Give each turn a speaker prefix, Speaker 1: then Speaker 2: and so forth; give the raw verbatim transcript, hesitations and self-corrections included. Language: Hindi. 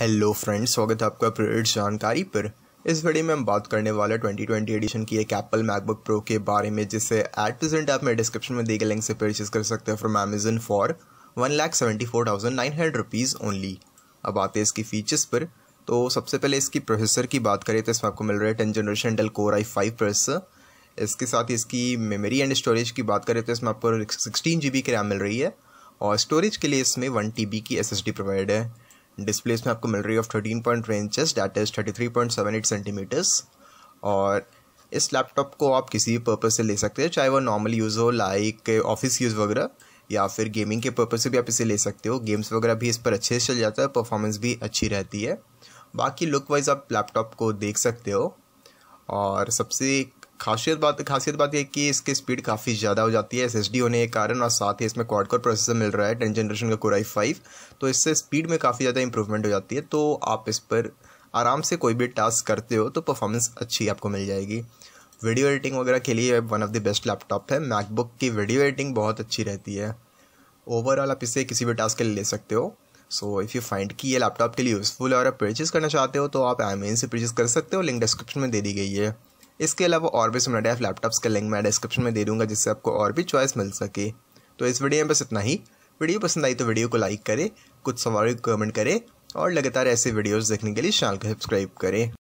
Speaker 1: हेलो फ्रेंड्स, स्वागत है आपका प्रेरित जानकारी पर। इस वीडियो में हम बात करने वाले ट्वेंटी ट्वेंटी एडिशन की एक एप्पल मैकबुक प्रो के बारे में, जिसे एट प्रेजेंट आप मेरे डिस्क्रिप्शन में दिए गए लिंक से परचेज कर सकते हो from Amazon for one lakh seventy four thousand nine hundred rupees only. अब आते हैं इसकी फीचर्स पर। तो सबसे पहले इसकी प्रोसेसर की बात करें तो इसमें आपको मिल रहा है ten generation Intel core i five processor. इसके साथ ही इसकी मेमोरी एंड स्टोरेज की बात करें तो इसमें आपको सिक्सटीन जी बी की रैम मिल रही है और स्टोरेज के लिए इसमें वन टी बी की एस एस डी प्रोवाइड है। डिस्प्ले इसमें आपको मिल रही है of thirteen point three inches, that is thirty three point seven eight centimetres. और इस लैपटॉप को आप किसी भी पर्पज़ से ले सकते हैं, चाहे वो नॉर्मल यूज़ हो लाइक ऑफिस यूज़ वगैरह, या फिर गेमिंग के पर्पज़ से भी आप इसे ले सकते हो। गेम्स वगैरह भी इस पर अच्छे से चल जाता है, परफॉर्मेंस भी अच्छी रहती है। बाकी लुक वाइज आप लैपटॉप को देख सकते हो। और सबसे खासियत बात खासियत बात यह कि इसकी स्पीड काफ़ी ज़्यादा हो जाती है एसएसडी होने के कारण, और साथ ही इसमें क्वाड कोर प्रोसेसर मिल रहा है टेन जनरेशन का कोर आई फाइव, तो इससे स्पीड में काफ़ी ज़्यादा इंप्रूवमेंट हो जाती है। तो आप इस पर आराम से कोई भी टास्क करते हो तो परफॉर्मेंस अच्छी आपको मिल जाएगी। वीडियो एडिटिंग वगैरह के लिए one of the best laptop है। मैकबुक की वीडियो एडिटिंग बहुत अच्छी रहती है। ओवरऑल आप इसे किसी भी टास्क के लिए ले सकते हो। सो इफ़ यू फाइंड कि ये लैपटॉप के लिए यूज़फुल है और आप परचेज करना चाहते हो तो आप अमेज़न से परचेज कर सकते हो, लिंक डिस्क्रिप्शन में दे दी गई है। इसके अलावा और भी सिमिलर लैपटॉप्स का लिंक मैं डिस्क्रिप्शन में दे दूंगा, जिससे आपको और भी चॉइस मिल सके। तो इस वीडियो में बस इतना ही। वीडियो पसंद आई तो वीडियो को लाइक करें, कुछ सवाल कमेंट करें और लगातार ऐसे वीडियोस देखने के लिए चैनल को सब्सक्राइब करें।